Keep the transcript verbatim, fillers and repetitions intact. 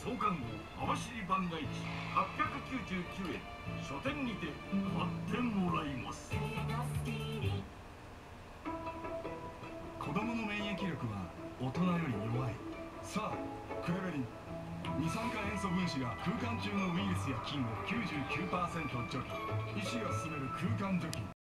創刊号網走番外地はっぴゃくきゅうじゅうきゅうえん、書店にて買ってもらいます。 子供の免疫力は大人より弱い。さあクレベリン、二酸化塩素分子が空間中のウイルスや菌を きゅうじゅうきゅうパーセント 除去。医師が勧める空間除菌。